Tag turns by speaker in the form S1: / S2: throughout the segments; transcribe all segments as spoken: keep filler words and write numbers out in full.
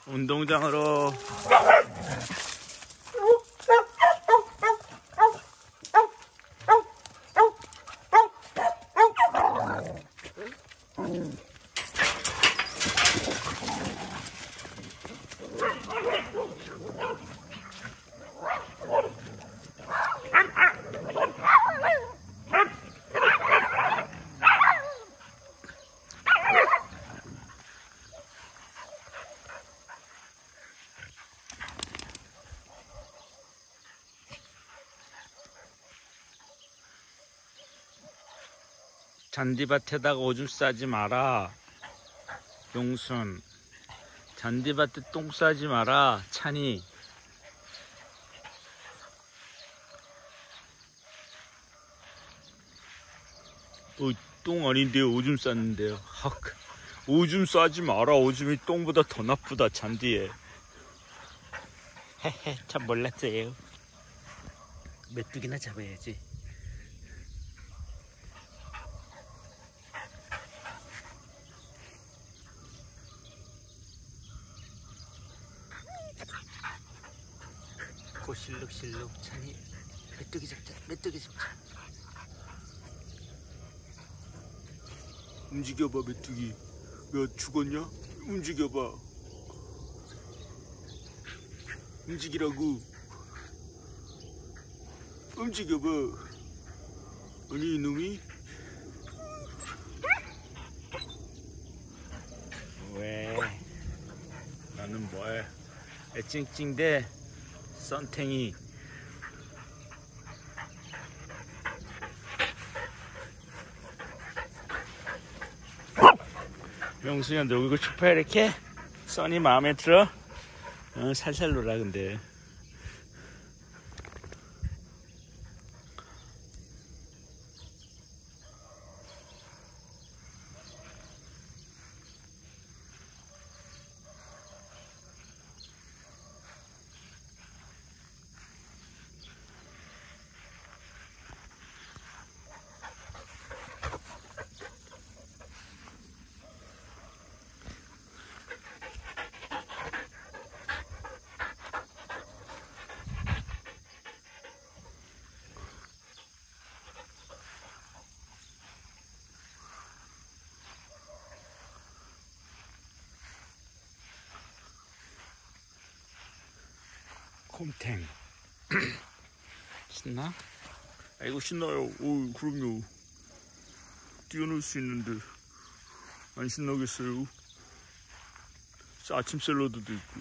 S1: 운동장으로. 잔디밭에다가 오줌 싸지 마라. 용순. 잔디밭에 똥 싸지 마라. 찬이. 어, 똥 아닌데요. 오줌 쌌는데요. 헉. 오줌 싸지 마라. 오줌이 똥보다 더 나쁘다. 잔디에. 헤헤, 참 몰랐어요. 메뚜기나 잡아야지. 고실룩실룩 찬이. 메뚜기 잡자. 메뚜기 잡자. 움직여봐 메뚜기. 야 죽었냐? 움직여봐. 움직이라고. 움직여봐. 아니 이놈이? 왜? 나는 뭐해? 애찡찡대 썬탱이. 명수야 너 이거 슈퍼 이렇게? 써니 마음에 들어? 어, 살살 놀아 근데. 곰탱. 신나? 아이고 신나요. 오 그럼요. 뛰어놀 수 있는데 안 신나겠어요? 아침 샐러드도 있고.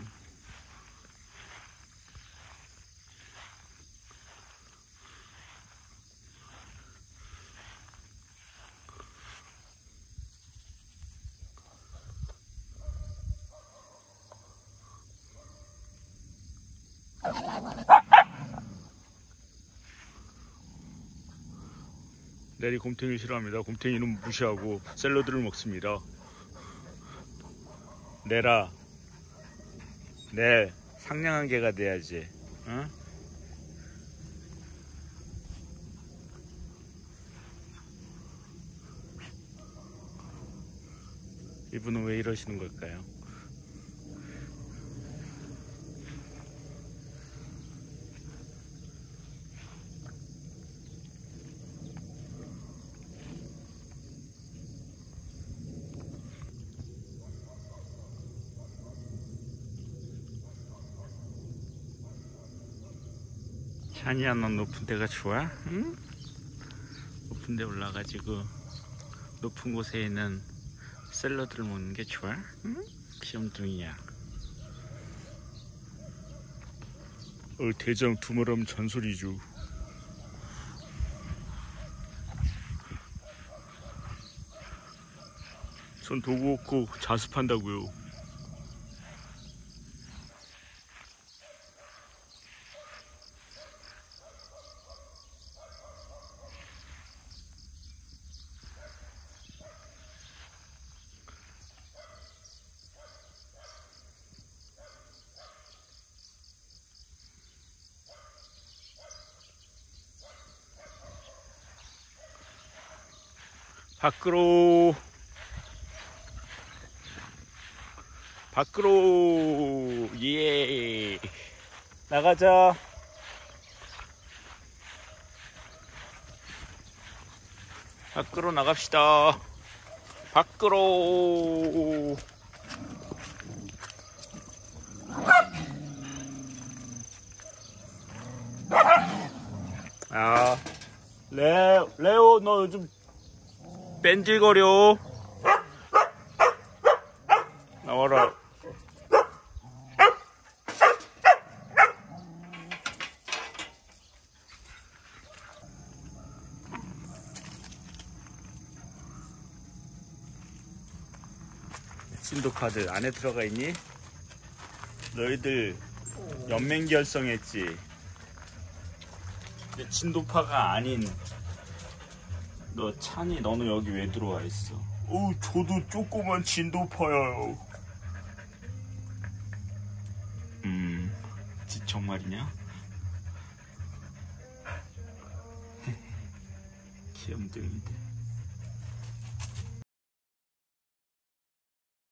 S1: 내리 곰탱이 싫어합니다. 곰탱이는 무시하고 샐러드를 먹습니다. 내라. 내 상냥한 개가 돼야지. 어? 이분은 왜 이러시는 걸까요? 찬이야 넌 높은 데가 좋아? 응? 높은 데 올라가지고 높은 곳에 있는 샐러드를 먹는 게 좋아? 응? 귀염둥이야. 어, 대장 두말하면 잔소리죠. 전 도구 없고 자습한다고요. 밖으로. 밖으로. 예. 나가자. 밖으로 나갑시다. 밖으로. 아, 레, 레오, 너 요즘 뺀질거려. 나와라. 진도카드 안에 들어가 있니? 너희들 연맹 결성했지? 근데 진도파가 아닌 너 찬이, 너는 여기 왜 들어와 있어? 어, 저도 조그만 진도파예요. 음, 정말이냐? 귀염둥이들.